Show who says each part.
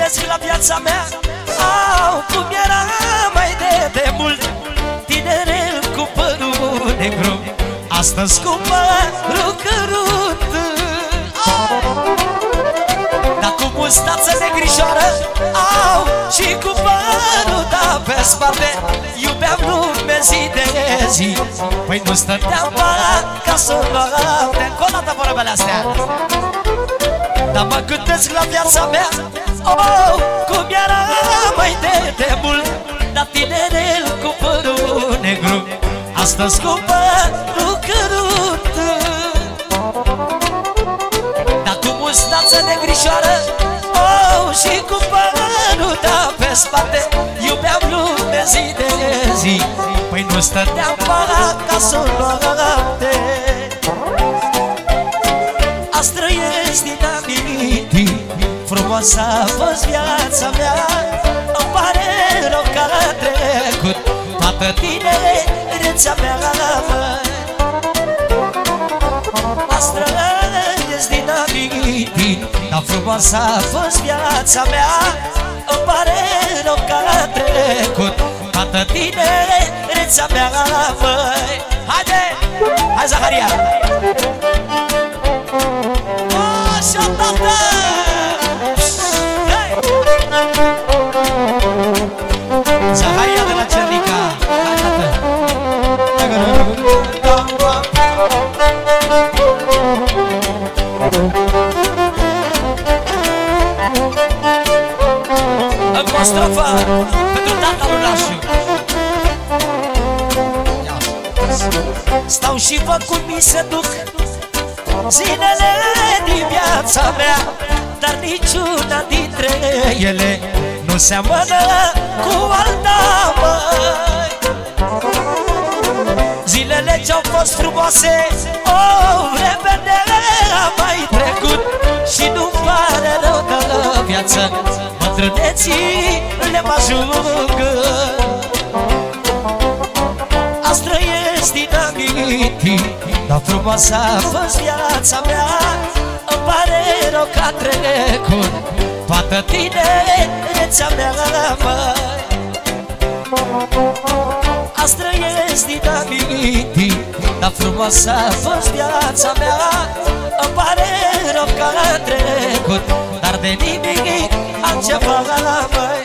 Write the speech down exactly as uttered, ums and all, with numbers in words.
Speaker 1: gândesc la viața mea, au, cum era mai de demult, tinerel cu părul negru, astăzi cu părul cărunt. Dar cu mustață negrișoară, au, și cu părul da pe spate, iubeam lume zi de zi, păi nu stăteam pe acasă noapte. Încă o dată vorbele astea. Dar mă gândesc la viața mea, oh, cum era mai de demult, dar tinerel cu părul negru, astăzi cu părul cărunt. Dar cu mustață negrișoară, oh, și cu părul da pe spate, iubeam lume zi de zi, păi nu stăteam pe acasă noapte. Azi trăiesc din amintiri, frumoasă a fost viața mea, îmi pare rău că a trecut toată tinerețea mea. Azi trăiesc din amintiri, dar frumoasă a fost viața mea, îmi pare rău că a trecut toată tinerețea mea. Haide! Hai, Zaharia! Așa, tată! Hey! Zaharia de la Cernica. Hai, tată! Încă o strofă pentru tata lui Lașu. Stau și văd cum mi se duc zilele din viața mea, dar niciuna dintre ele nu seamănă cu alta, măi. Zilele ce-au fost frumoase, oh, repede am mai trecut, și nu pare rău de viață, bătrâneții le mă ajungă. Azi trăiesc din amintiri, dar frumoasă a fost viața mea, îmi pare rău că a trecut toată tinerețea mea, măi. Azi trăiesc din amintiri, dar frumoasă a fost viața mea, îmi pare rău că a trecut, dar de nimic altceva, măi.